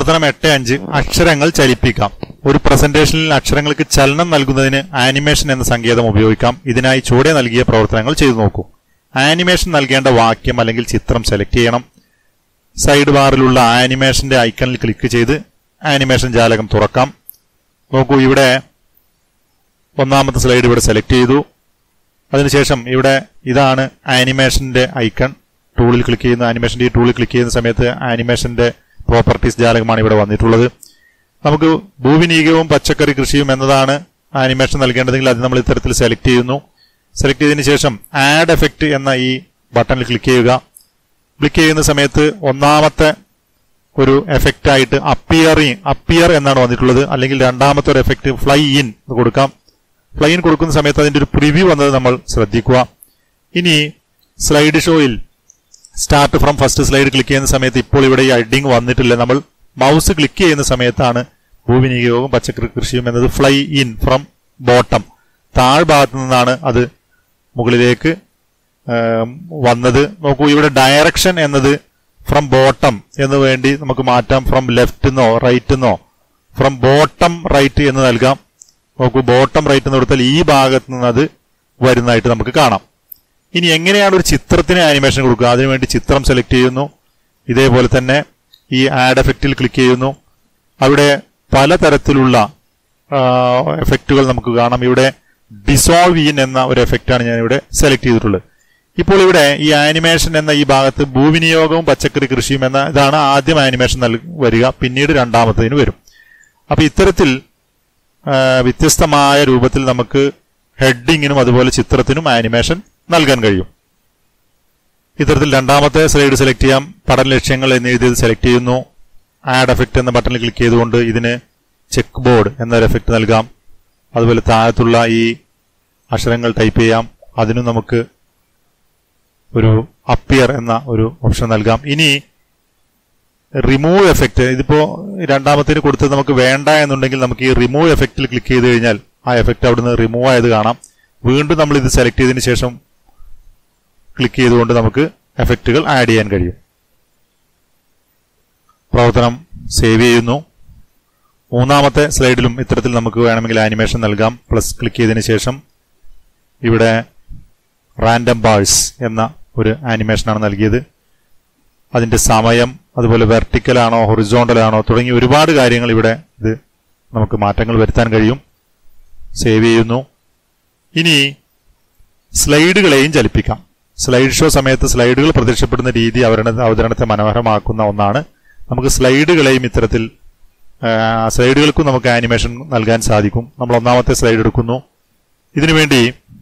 പ്രവർത്തനം 8.5 അക്ഷരങ്ങൾ ചലിപ്പിക്കാം. ഒരു പ്രസന്റേഷനിൽ അക്ഷരങ്ങൾക്ക് ചലനം നൽകുന്നതിന് ആനിമേഷൻ എന്ന സങ്കേതം ഉപയോഗിക്കാം. ഇതിനായി ചുവടെ നൽകിയ പ്രവർത്തനങ്ങൾ ചെയ്തു നോക്കൂ. ആനിമേഷൻ നൽകേണ്ട വാക്യം അല്ലെങ്കിൽ ചിത്രം സെലക്ട് ചെയ്യണം. സൈഡ് ബാറിലുള്ള ആനിമേഷന്റെ ഐക്കണിൽ ക്ലിക്ക് ചെയ്ത് ആനിമേഷൻ ജാലകം തുറക്കാം. നോക്കൂ, ഇവിടെ ഒന്നാമത്തെ സ്ലൈഡ് ഇവിടെ സെലക്ട് ചെയ്തു. അതിനുശേഷം ഇവിടെ ഇതാണ് ആനിമേഷന്റെ ഐക്കൺ. ടൂളിൽ ക്ലിക്ക് ചെയ്യുന്ന ആനിമേഷന്റെ ഈ ടൂളിൽ ക്ലിക്ക് ചെയ്യുന്ന സമയത്ത് ആനിമേഷന്റെ പ്രോപ്പർട്ടീസ് ജാലകമാണ് ഇവിടെ വന്നിട്ടുള്ളത്. നമുക്ക് ഭൂവിനീകവും പച്ചക്കറി കൃഷിയും എന്നതാണ് ആനിമേഷൻ നൽകേണ്ടതെങ്കിൽ അത് നമ്മൾ ഇത്തരത്തിൽ സെലക്ട് ചെയ്യുന്നു. സെലക്ട് ചെയ്തതിനു ശേഷം ആഡ് എഫക്റ്റ് എന്ന ഈ ബട്ടണിൽ ക്ലിക്ക് ചെയ്യുക. ക്ലിക്ക് ചെയ്യുന്ന സമയത്ത് ഒന്നാമത്തെ ഒരു എഫക്റ്റ് ആയിട്ട് അപ്പിയർ എന്നാണ് വന്നിട്ടുള്ളത്. അല്ലെങ്കിൽ രണ്ടാമത്തെ ഒരു എഫക്റ്റ് ഫ്ലൈ ഇൻ കൊടുക്കാം. ഫ്ലൈ ഇൻ കൊടുക്കുന്ന സമയത്ത് അതിന്റെ ഒരു പ്രിവ്യൂ വന്നത് നമ്മൾ ശ്രദ്ധിക്കുക. ഇനി സ്ലൈഡ് ഷോയിൽ start from first slide click ചെയ്യുന്ന സമയത്ത് ഇപ്പോൾ ഇവിടെ ഈ ഹെഡിങ് വന്നിട്ടില്ല. നമ്മൾ മൗസ് ക്ലിക്ക് ചെയ്യുന്ന സമയത്താണ് ഭൂവിനിയോഗവും പച്ചക്കറി കൃഷിയും എന്നത് ഫ്ലൈ ഇൻ ഫ്രം ബോട്ടം, താഴ്ഭാഗത്തു നിന്നാണ് അത് മുകളിലേക്ക് വന്നത്. നോക്കൂ, ഇവിടെ ഡയറക്ഷൻ എന്നത് ഫ്രം ബോട്ടം എന്ന് വേണ്ടി നമുക്ക് മാറ്റാം. ഫ്രം ലെഫ്റ്റ് എന്നോ റൈറ്റ് എന്നോ ഫ്രം ബോട്ടം റൈറ്റ് എന്ന് നൽകാം. നോക്കൂ, ബോട്ടം റൈറ്റ് എന്ന് കൊടുത്താൽ ഈ ഭാഗത്ത് നിന്ന് അത് വരുന്നതായിട്ട് നമുക്ക് കാണാം. ഇനി എങ്ങനെയാണ് ഒരു ചിത്രത്തിന് ആനിമേഷൻ കൊടുക്കുക? അതിനുവേണ്ടി ചിത്രം സെലക്ട് ചെയ്യുന്നു. ഇതേപോലെ തന്നെ ഈ ആഡ് എഫക്റ്റിൽ ക്ലിക്ക് ചെയ്യുന്നു. അവിടെ പലതരത്തിലുള്ള എഫക്റ്റുകൾ നമുക്ക് കാണാം. ഇവിടെ ഡിസോൾവ് ഇൻ എന്ന ഒരു എഫക്റ്റാണ് ഞാൻ ഇവിടെ സെലക്ട് ചെയ്തിട്ടുള്ളത്. ഇപ്പോൾ ഇവിടെ ഈ ആനിമേഷൻ എന്ന ഈ ഭാഗത്ത് ഭൂവിനിയോഗവും പച്ചക്കറി കൃഷിയും എന്ന ഇതാണ് ആദ്യം ആനിമേഷൻ വരിക, പിന്നീട് രണ്ടാമത്തതിന് വരും. അപ്പൊ ഇത്തരത്തിൽ വ്യത്യസ്തമായ രൂപത്തിൽ നമുക്ക് ഹെഡിങ്ങിനും അതുപോലെ ചിത്രത്തിനും ആനിമേഷൻ നൽകാൻ കഴിയും. ഇത്തരത്തിൽ രണ്ടാമത്തെ സ്ലൈഡ് സെലക്ട് ചെയ്യാം. പഠന ലക്ഷ്യങ്ങൾ എന്നെഴുതിയത് സെലക്ട് ചെയ്യുന്നു. ആഡ് എഫക്റ്റ് എന്ന ബട്ടണിൽ ക്ലിക്ക് ചെയ്തുകൊണ്ട് ഇതിന് ചെക്ക് ബോർഡ് എന്നൊരു എഫക്റ്റ് നൽകാം. അതുപോലെ താഴത്തുള്ള ഈ അക്ഷരങ്ങൾ ടൈപ്പ് ചെയ്യാം. അതിനും നമുക്ക് ഒരു അപ്പിയർ എന്ന ഒരു ഓപ്ഷൻ നൽകാം. ഇനി റിമൂവ് എഫക്റ്റ്, ഇതിപ്പോ രണ്ടാമത്തേന് കൊടുത്തത് നമുക്ക് വേണ്ട എന്നുണ്ടെങ്കിൽ നമുക്ക് ഈ റിമൂവ് എഫക്റ്റിൽ ക്ലിക്ക് ചെയ്ത് കഴിഞ്ഞാൽ ആ എഫക്റ്റ് അവിടുന്ന് റിമൂവ് ആയത് കാണാം. വീണ്ടും നമ്മൾ ഇത് സെലക്ട് ചെയ്തതിനു ശേഷം ക്ലിക്ക് ചെയ്തുകൊണ്ട് നമുക്ക് എഫക്റ്റുകൾ ആഡ് ചെയ്യാൻ കഴിയും. പ്രവർത്തനം സേവ് ചെയ്യുന്നു. മൂന്നാമത്തെ സ്ലൈഡിലും ഇത്തരത്തിൽ നമുക്ക് വേണമെങ്കിൽ ആനിമേഷൻ നൽകാം. പ്ലസ് ക്ലിക്ക് ചെയ്തതിനു ശേഷം ഇവിടെ റാൻഡം ബാഴ്സ് എന്ന ഒരു ആനിമേഷനാണ് നൽകിയത്. അതിന്റെ സമയം, അതുപോലെ വെർട്ടിക്കൽ ആണോ ഹൊറിസോണ്ടൽ ആണോ തുടങ്ങി ഒരുപാട് കാര്യങ്ങൾ ഇവിടെ ഇത് നമുക്ക് മാറ്റങ്ങൾ വരുത്താൻ കഴിയും. സേവ് ചെയ്യുന്നു. ഇനി സ്ലൈഡുകളെയും ചലിപ്പിക്കാം. സ്ലൈഡ് ഷോ സമയത്ത് സ്ലൈഡുകൾ പ്രത്യക്ഷപ്പെടുന്ന രീതി അവതരണത്തെ മനോഹരമാക്കുന്ന ഒന്നാണ്. നമുക്ക് സ്ലൈഡുകളെയും ഇത്തരത്തിൽ സ്ലൈഡുകൾക്കും നമുക്ക് ആനിമേഷൻ നൽകാൻ സാധിക്കും. നമ്മൾ ഒന്നാമത്തെ സ്ലൈഡ് എടുക്കുന്നു. ഇതിനുവേണ്ടി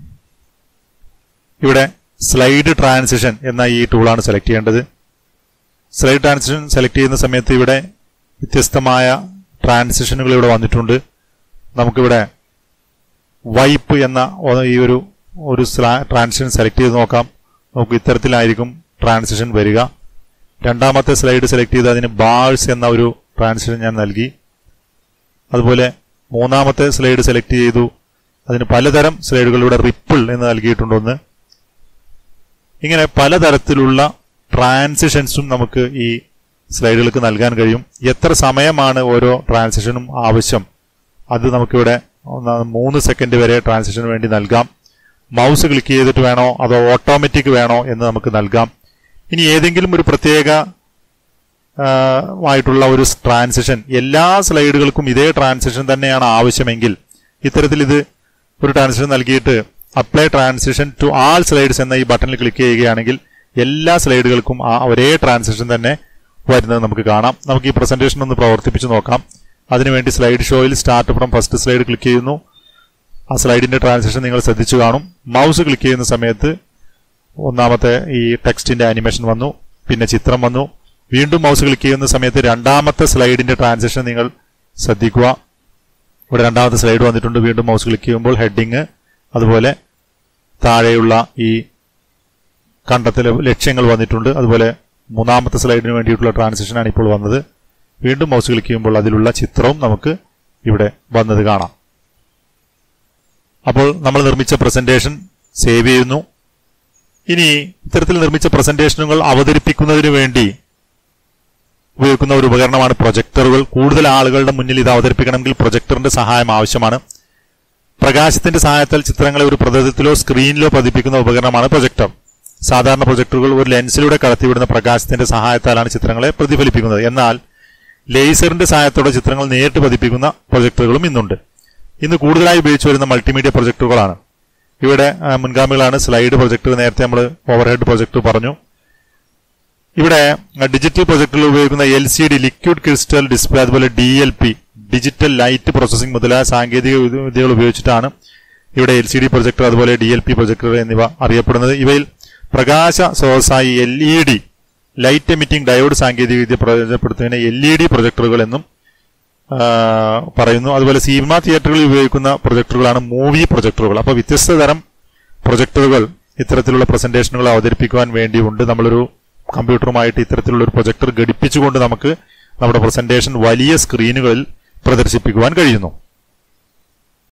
ഇവിടെ സ്ലൈഡ് ട്രാൻസിഷൻ എന്ന ഈ ടൂളാണ് സെലക്ട് ചെയ്യേണ്ടത്. സ്ലൈഡ് ട്രാൻസിഷൻ സെലക്ട് ചെയ്യുന്ന സമയത്ത് ഇവിടെ വ്യത്യസ്തമായ ട്രാൻസിഷനുകൾ ഇവിടെ വന്നിട്ടുണ്ട്. നമുക്കിവിടെ വൈപ്പ് എന്ന ഈ ഒരു ട്രാൻസിഷൻ സെലക്ട് ചെയ്ത് നോക്കാം. നമുക്ക് ഇത്തരത്തിലായിരിക്കും ട്രാൻസിഷൻ വരിക. രണ്ടാമത്തെ സ്ലൈഡ് സെലക്ട് ചെയ്ത് അതിന് ബാഴ്സ് എന്ന ഒരു ട്രാൻസിഷൻ ഞാൻ നൽകി. അതുപോലെ മൂന്നാമത്തെ സ്ലൈഡ് സെലക്ട് ചെയ്തു. അതിന് പലതരം സ്ലൈഡുകളിലൂടെ റിപ്പിൾ എന്ന് നൽകിയിട്ടുണ്ടോന്ന്. ഇങ്ങനെ പലതരത്തിലുള്ള ട്രാൻസിഷൻസും നമുക്ക് ഈ സ്ലൈഡുകൾക്ക് നൽകാൻ കഴിയും. എത്ര സമയമാണ് ഓരോ ട്രാൻസിഷനും ആവശ്യം അത് നമുക്കിവിടെ 3 സെക്കൻഡ് വരെ ട്രാൻസിഷന് വേണ്ടി നൽകാം. മൗസ് ക്ലിക്ക് ചെയ്തിട്ട് വേണോ അതോ ഓട്ടോമാറ്റിക് വേണോ എന്ന് നമുക്ക് നൽകാം. ഇനി ഏതെങ്കിലും ഒരു പ്രത്യേക ആയിട്ടുള്ള ഒരു ട്രാൻസിഷൻ എല്ലാ സ്ലൈഡുകൾക്കും ഇതേ ട്രാൻസിഷൻ തന്നെയാണ് ആവശ്യമെങ്കിൽ ഇത്തരത്തിൽ ഇത് ഒരു ട്രാൻസിഷൻ നൽകിയിട്ട് apply transition to all slides എന്ന ഈ ബട്ടണിൽ ക്ലിക്ക് ചെയ്യുകയാണെങ്കിൽ എല്ലാ സ്ലൈഡുകൾക്കും ഒരേ ട്രാൻസിഷൻ തന്നെ വരുന്നത് നമുക്ക് കാണാം. നമുക്ക് ഈ പ്രസന്റേഷൻ ഒന്ന് പ്രവർത്തിപ്പിച്ച് നോക്കാം. അതിനുവേണ്ടി സ്ലൈഡ് ഷോയിൽ start from first slide click ചെയ്യുന്നു. ആ സ്ലൈഡിന്റെ ട്രാൻസിഷൻ നിങ്ങൾ ശ്രദ്ധിച്ചു കാണും. മൗസ് ക്ലിക്ക് ചെയ്യുന്ന സമയത്ത് ഒന്നാമത്തെ ഈ ടെക്സ്റ്റിന്റെ ആനിമേഷൻ വന്നു, പിന്നെ ചിത്രം വന്നു. വീണ്ടും മൗസ് ക്ലിക്ക് ചെയ്യുന്ന സമയത്ത് രണ്ടാമത്തെ സ്ലൈഡിന്റെ ട്രാൻസിഷൻ നിങ്ങൾ ശ്രദ്ധിക്കുക. ഇവിടെ രണ്ടാമത്തെ സ്ലൈഡ് വന്നിട്ടുണ്ട്. വീണ്ടും മൗസ് ക്ലിക്ക് ചെയ്യുമ്പോൾ ഹെഡിങ്, അതുപോലെ താഴെയുള്ള ഈ കണ്ടെത്തൽ ലക്ഷ്യങ്ങൾ വന്നിട്ടുണ്ട്. അതുപോലെ മൂന്നാമത്തെ സ്ലൈഡിന് വേണ്ടിയിട്ടുള്ള ട്രാൻസിഷനാണ് ഇപ്പോൾ വന്നത്. വീണ്ടും മൗസ് ക്ലിക്ക് ചെയ്യുമ്പോൾ അതിലുള്ള ചിത്രവും നമുക്ക് ഇവിടെ വന്നത് കാണാം. അപ്പോൾ നമ്മൾ നിർമ്മിച്ച പ്രസന്റേഷൻ സേവ് ചെയ്യുന്നു. ഇനി ഇത്തരത്തിൽ നിർമ്മിച്ച പ്രസന്റേഷനുകൾ അവതരിപ്പിക്കുന്നതിന് വേണ്ടി ഉപയോഗിക്കുന്ന ഒരു ഉപകരണമാണ് പ്രൊജക്ടറുകൾ. കൂടുതൽ ആളുകളുടെ മുന്നിൽ ഇത് അവതരിപ്പിക്കണമെങ്കിൽ പ്രൊജക്ടറിന്റെ സഹായം ആവശ്യമാണ്. പ്രകാശത്തിന്റെ സഹായത്താൽ ചിത്രങ്ങളെ ഒരു പ്രതലത്തിലോ സ്ക്രീനിലോ പതിപ്പിക്കുന്ന ഉപകരണമാണ് പ്രൊജക്ടർ. സാധാരണ പ്രൊജക്ടറുകൾ ഒരു ലെൻസിലൂടെ കടത്തിവിടുന്ന പ്രകാശത്തിന്റെ സഹായത്താലാണ് ചിത്രങ്ങളെ പ്രതിഫലിപ്പിക്കുന്നത്. എന്നാൽ ലേസറിന്റെ സഹായത്തോടെ ചിത്രങ്ങൾ നേരിട്ട് പതിപ്പിക്കുന്ന പ്രൊജക്ടറുകളും ഇന്നുണ്ട്. ഇന്ന് കൂടുതലായി ഉപയോഗിച്ചു വരുന്ന മൾട്ടിമീഡിയ പ്രൊജക്ടറുകളാണ്. ഇവിടെ മുൻഗാമികളാണ് സ്ലൈഡ് പ്രൊജക്ടർ. നേരത്തെ നമ്മൾ ഓവർഹെഡ് പ്രൊജക്ടർ പറഞ്ഞു. ഇവിടെ ഡിജിറ്റൽ പ്രൊജക്ടറിൽ ഉപയോഗിക്കുന്ന LCD ലിക്വിഡ് ക്രിസ്റ്റൽ ഡിസ്പ്ലേ, അതുപോലെ DLP ഡിജിറ്റൽ ലൈറ്റ് പ്രോസസിംഗ് മുതലായ സാങ്കേതിക വിദ്യകൾ ഉപയോഗിച്ചിട്ടാണ് ഇവിടെ LCD പ്രൊജക്ടർ അതുപോലെ DLP പ്രൊജക്ടർ എന്നിവ അറിയപ്പെടുന്നത്. ഇവയിൽ പ്രകാശ സ്രോതസ്സായി LED ലൈറ്റ് എമിറ്റിംഗ് ഡയോഡ് സാങ്കേതിക വിദ്യ പ്രയോജനപ്പെടുത്തുന്നതിന് LED പ്രൊജക്ടറുകൾ എന്നും പറയുന്നു. അതുപോലെ സിനിമ തിയേറ്ററുകളിൽ ഉപയോഗിക്കുന്ന പ്രൊജക്ടറുകളാണ് മൂവി പ്രൊജക്ടറുകൾ. അപ്പോൾ വ്യത്യസ്ത തരം പ്രൊജക്ടറുകൾ ഇത്തരത്തിലുള്ള പ്രസന്റേഷനുകൾ അവതരിപ്പിക്കുവാൻ വേണ്ടിയുണ്ട്. നമ്മളൊരു കമ്പ്യൂട്ടറുമായിട്ട് ഇത്തരത്തിലുള്ള ഒരു പ്രൊജക്ടർ ഘടിപ്പിച്ചുകൊണ്ട് നമുക്ക് നമ്മുടെ പ്രസന്റേഷൻ വലിയ സ്ക്രീനുകളിൽ പ്രദർശിപ്പിക്കുവാൻ കഴിയുന്നു.